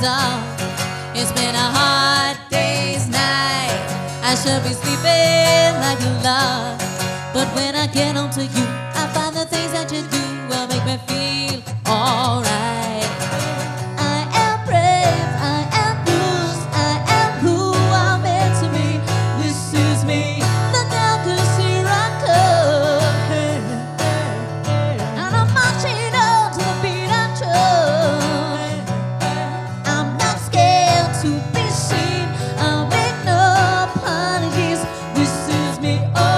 dark. It's been a hard day's night. I should be sleeping like a log. But when I get home to you, I find the things that you do will make me feel alright. I am brave, I am bruised, I am who I'm meant to be. This is me, the darkest here I come. And I'm marching on to the beat I drum. I'm not scared to be seen, I'll make no apologies. This is me,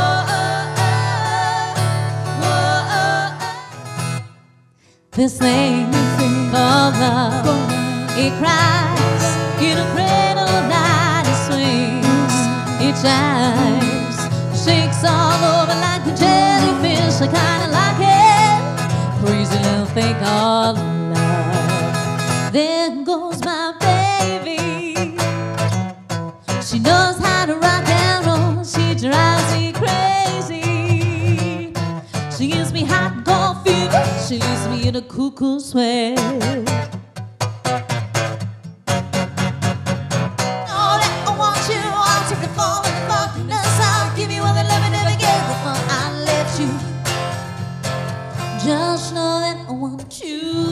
this thing called love, it cries in a cradle night, it swings, it chimes, shakes all over like a jellyfish. I kinda like it, crazy little thing called love. There goes my baby, she knows how to rock and roll, she drives me crazy. She gives me hot and cold fever, she leaves me in a cuckoo sweat. All that I want you, I'll take the fall and the darkness. I'll give you all the love I never gave before I left you. Just know that I want you.